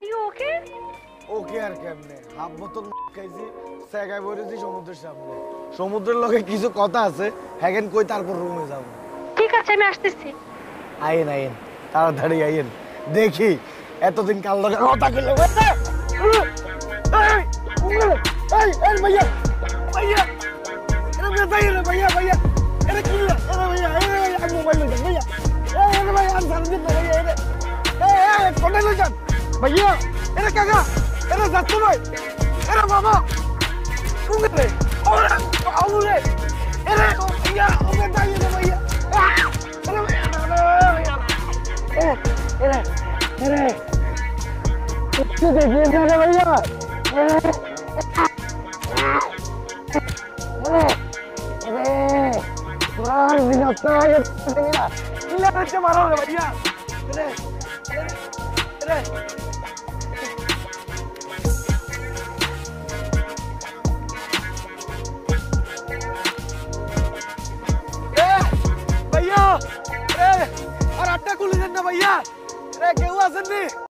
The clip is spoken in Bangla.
ওকে ওকে আর কেমনে হাফ বোতল খাইছি জায়গায় বসেছি সমুদ্রের সামনে সমুদ্রের লগে কিছু কথা আছে হ্যাগেন কই তারপর রুমে যাব ঠিক আছে আমি আসতেছি আইন আইন তাড়াতাড়ি আইন দেখি এতদিন কাল লগে কথা কইলে এই ভাইয়া ভাইয়া এরে বেতাই রে ভাইয়া ভাইয়া এরে কি এরে ভাইয়া আমি মোবাইল লই ভাইয়া এরে ভাইয়া আমি জানি না ভাইয়া এরে এই কোনে লই যান ভাইয়া এরে কাকা এরে যাচ্ছে ভাই এরে বাবা কোনে রে ওরে আউরে এরে ভাইয়া ও বেতাই রে ভাইয়া এরে ভাইয়া এরে এরে কিছু দেখিয়ে না ভাইয়া भैया अरे आटा खुली देना भैया केहू आसन नहीं